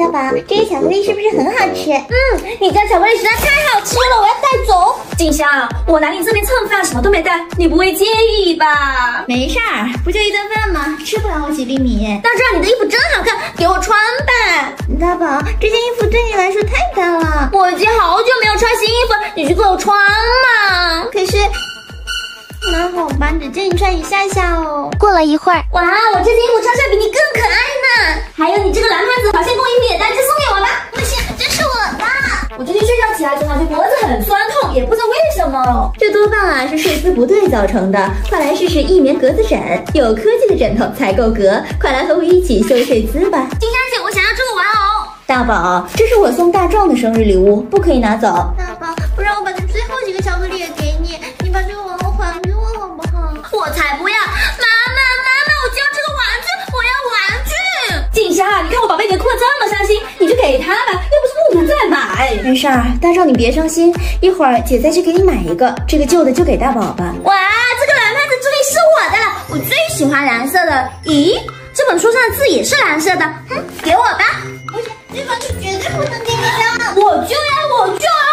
大宝，这个巧克力是不是很好吃？ 你家巧克力实在太好吃了，我要带走。静香，我来你这边蹭饭，什么都没带，你不会介意吧？ 没事儿，不就一顿饭吗？吃不了我几粒米。 大壮，你的衣服真好看，给我穿吧。 大宝，这件衣服对你来说太大了， 我已经好久没有穿新衣服，你去给我穿嘛。 可是，那好吧，只借你穿一下下哦。 过了一会儿， 哇，我这件衣服穿上比你更可爱呢。还有你这个蓝胖子，好像公衣服也带着送给我吧？ 不行，这是我的。 我最近睡觉起来总感觉脖子很酸痛，也不知道为什么。 这多半啊是睡姿不对造成的，快来试试益眠格子枕，有科技的枕头才够格，快来和我一起秀睡姿吧。 金香姐，我想要这个玩偶。 大宝，这是我送大壮的生日礼物，不可以拿走。 大宝，不然我把这最后几个巧克力也给你，你把这个玩偶还给我好不好？ 我才不要！妈妈，我就要这个玩具，我要玩具！静香，你看我宝贝你的裤子这么伤心，你就给他吧，又不是不能再买。 没事儿，大壮你别伤心，一会儿姐再去给你买一个，这个旧的就给大宝吧。 哇，这个蓝胖子终于是我的了，我最喜欢蓝色的。咦，这本书上的字也是蓝色的，给我吧。 不行，这玩具绝对不能给你的。 我就要，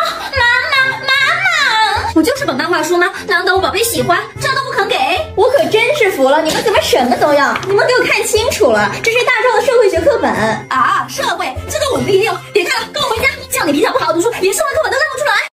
妈妈，我就是本漫画书吗？难得我宝贝喜欢，这都不肯给， 我可真是服了，你们怎么什么都要？你们给我看清楚了，这是大壮的社会学课本啊！社会这个我不一定，别看了，跟我回家。像你平常不好好读书，连社会课本都认不出来。